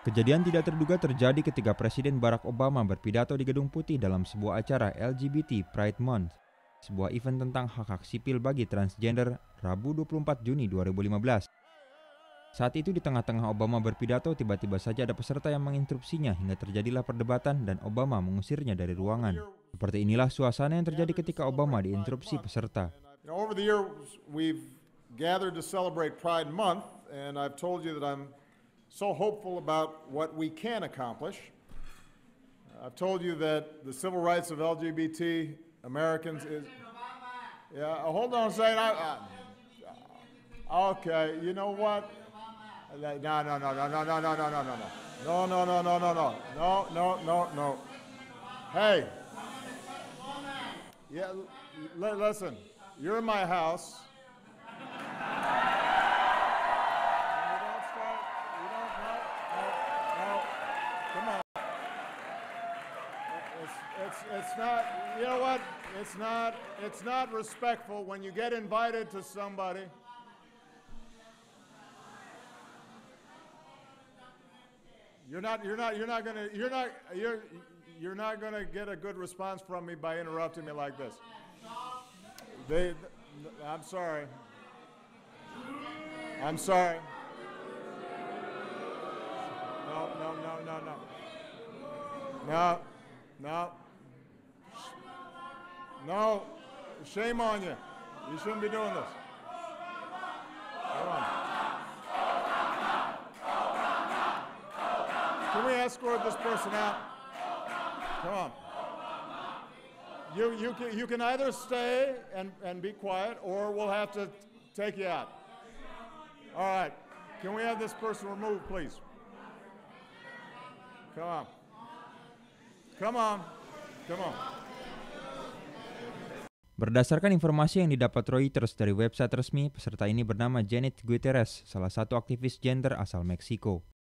Kejadian tidak terduga terjadi ketika Presiden Barack Obama berpidato di Gedung Putih dalam sebuah acara LGBT Pride Month, sebuah event tentang hak-hak sipil bagi transgender, Rabu 24 Juni 2015. Saat itu di tengah-tengah Obama berpidato, tiba-tiba saja ada peserta yang menginterupsinya hingga terjadilah perdebatan dan Obama mengusirnya dari ruangan. Seperti inilah suasana yang terjadi ketika Obama diinterupsi peserta. Over the years, we've gathered to celebrate Pride Month, and I've told you that I'm so hopeful about what we can accomplish. I've told you that the civil rights of LGBT Americans is... Yeah, hold on a second. Okay, you know what? No. Hey. Yeah, listen. You're in my house. It's not, you know what? It's not respectful when you get invited to somebody. You're not gonna get a good response from me by interrupting me like this. I'm sorry. I'm sorry. No. Shame on you. You shouldn't be doing this. Come on. Can we escort this person out? Come on. You can either stay and be quiet, or we'll have to take you out. All right. Can we have this person removed, please? Come on. Berdasarkan informasi yang didapat Reuters dari website resmi, peserta ini bernama Janet Gutierrez, salah satu aktivis gender asal Meksiko.